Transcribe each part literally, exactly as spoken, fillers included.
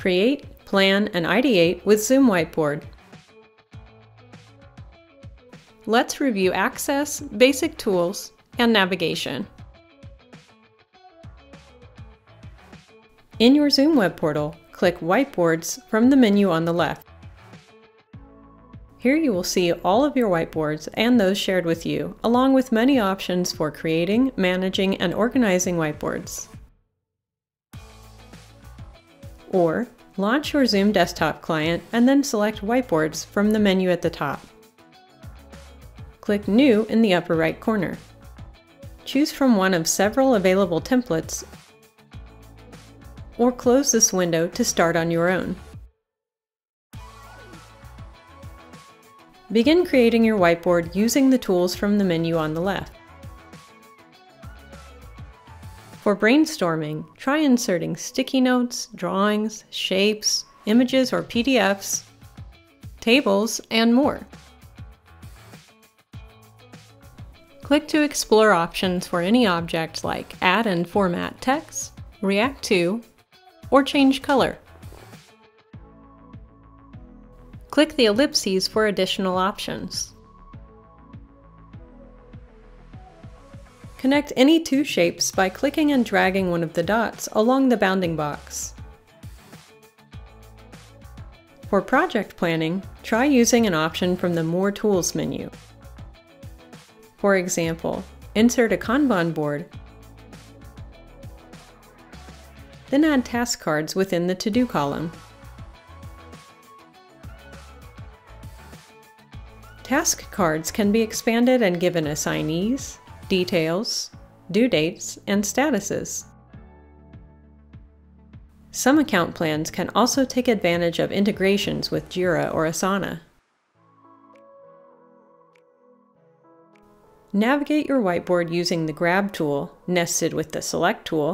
Create, plan, and ideate with Zoom Whiteboard. Let's review access, basic tools, and navigation. In your Zoom web portal, click Whiteboards from the menu on the left. Here you will see all of your whiteboards and those shared with you, along with many options for creating, managing, and organizing whiteboards. Or, launch your Zoom desktop client and then select Whiteboards from the menu at the top. Click New in the upper right corner. Choose from one of several available templates, or close this window to start on your own. Begin creating your whiteboard using the tools from the menu on the left. For brainstorming, try inserting sticky notes, drawings, shapes, images or P D Fs, tables, and more. Click to explore options for any object like add and format text, react to, or change color. Click the ellipses for additional options. Connect any two shapes by clicking and dragging one of the dots along the bounding box. For project planning, try using an option from the More Tools menu. For example, insert a Kanban board, then add task cards within the To-Do column. Task cards can be expanded and given assignees, details, due dates, and statuses. Some account plans can also take advantage of integrations with Jira or Asana. Navigate your whiteboard using the Grab tool, nested with the Select tool,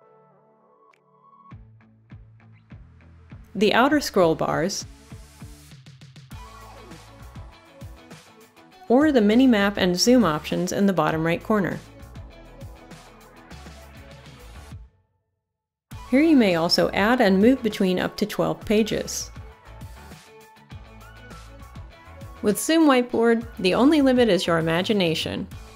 the outer scroll bars, or the mini-map and zoom options in the bottom right corner. Here you may also add and move between up to twelve pages. With Zoom Whiteboard, the only limit is your imagination.